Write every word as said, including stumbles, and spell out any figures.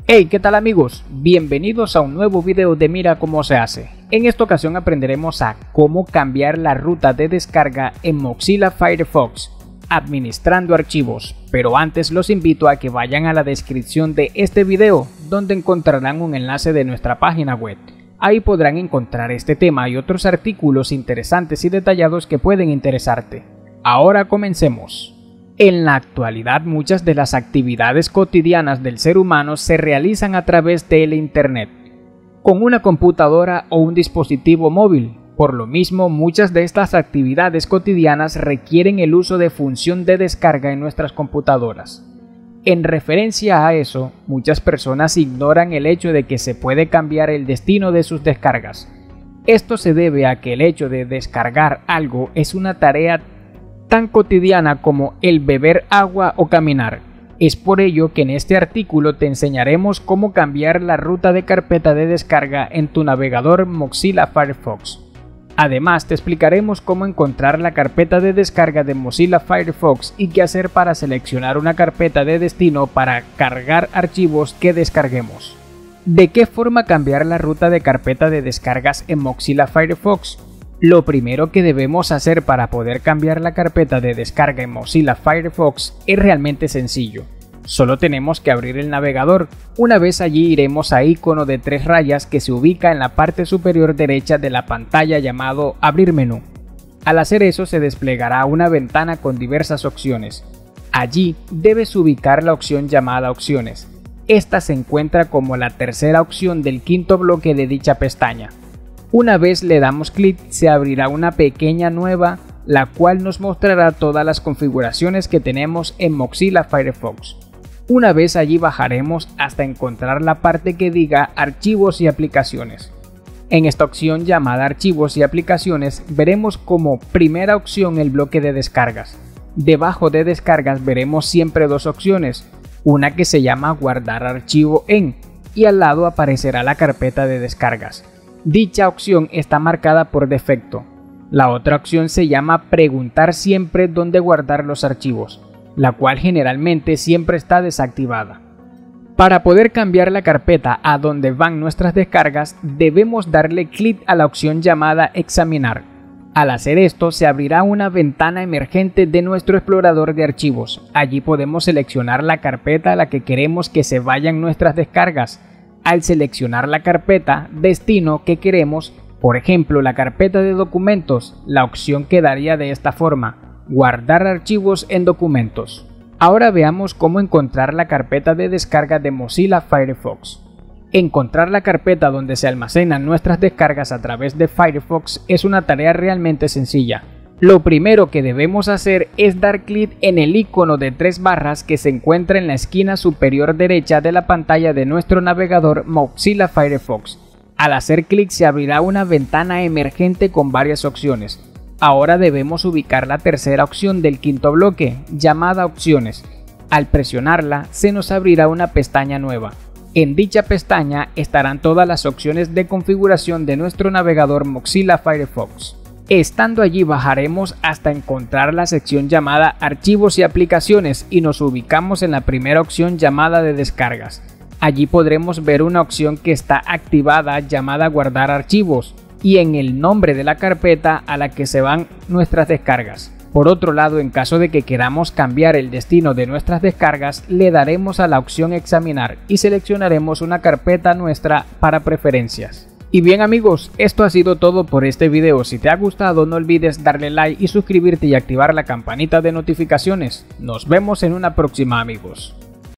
Hey, ¿qué tal amigos? Bienvenidos a un nuevo video de Mira Cómo Se Hace. En esta ocasión aprenderemos a cómo cambiar la ruta de descarga en Mozilla Firefox administrando archivos, pero antes los invito a que vayan a la descripción de este video donde encontrarán un enlace de nuestra página web. Ahí podrán encontrar este tema y otros artículos interesantes y detallados que pueden interesarte. Ahora comencemos. En la actualidad, muchas de las actividades cotidianas del ser humano se realizan a través del Internet, con una computadora o un dispositivo móvil. Por lo mismo, muchas de estas actividades cotidianas requieren el uso de función de descarga en nuestras computadoras. En referencia a eso, muchas personas ignoran el hecho de que se puede cambiar el destino de sus descargas. Esto se debe a que el hecho de descargar algo es una tarea tan cotidiana como el beber agua o caminar. Es por ello que en este artículo te enseñaremos cómo cambiar la ruta de carpeta de descarga en tu navegador Mozilla Firefox. Además, te explicaremos cómo encontrar la carpeta de descarga de Mozilla Firefox y qué hacer para seleccionar una carpeta de destino para cargar archivos que descarguemos. ¿De qué forma cambiar la ruta de carpeta de descargas en Mozilla Firefox? Lo primero que debemos hacer para poder cambiar la carpeta de descarga en Mozilla Firefox es realmente sencillo. Solo tenemos que abrir el navegador. Una vez allí iremos a icono de tres rayas que se ubica en la parte superior derecha de la pantalla llamado Abrir menú. Al hacer eso se desplegará una ventana con diversas opciones. Allí debes ubicar la opción llamada Opciones. Esta se encuentra como la tercera opción del quinto bloque de dicha pestaña. Una vez le damos clic, se abrirá una pequeña nueva, la cual nos mostrará todas las configuraciones que tenemos en Mozilla Firefox. Una vez allí bajaremos hasta encontrar la parte que diga Archivos y Aplicaciones. En esta opción llamada Archivos y Aplicaciones veremos como primera opción el bloque de descargas. Debajo de descargas veremos siempre dos opciones, una que se llama Guardar archivo en y al lado aparecerá la carpeta de descargas. Dicha opción está marcada por defecto. La otra opción se llama Preguntar siempre dónde guardar los archivos, la cual generalmente siempre está desactivada. Para poder cambiar la carpeta a donde van nuestras descargas, debemos darle clic a la opción llamada Examinar. Al hacer esto, se abrirá una ventana emergente de nuestro explorador de archivos. Allí podemos seleccionar la carpeta a la que queremos que se vayan nuestras descargas. Al seleccionar la carpeta destino que queremos, por ejemplo la carpeta de documentos, la opción quedaría de esta forma: guardar archivos en documentos. Ahora veamos cómo encontrar la carpeta de descarga de Mozilla Firefox. Encontrar la carpeta donde se almacenan nuestras descargas a través de Firefox es una tarea realmente sencilla. Lo primero que debemos hacer es dar clic en el icono de tres barras que se encuentra en la esquina superior derecha de la pantalla de nuestro navegador Mozilla Firefox. Al hacer clic se abrirá una ventana emergente con varias opciones. Ahora debemos ubicar la tercera opción del quinto bloque, llamada Opciones. Al presionarla se nos abrirá una pestaña nueva. En dicha pestaña estarán todas las opciones de configuración de nuestro navegador Mozilla Firefox. Estando allí bajaremos hasta encontrar la sección llamada Archivos y Aplicaciones y nos ubicamos en la primera opción llamada de Descargas. Allí podremos ver una opción que está activada llamada Guardar archivos y en el nombre de la carpeta a la que se van nuestras descargas. Por otro lado, en caso de que queramos cambiar el destino de nuestras descargas, le daremos a la opción Examinar y seleccionaremos una carpeta nuestra para preferencias. Y bien amigos, esto ha sido todo por este video. Si te ha gustado no olvides darle like y suscribirte y activar la campanita de notificaciones. Nos vemos en una próxima amigos.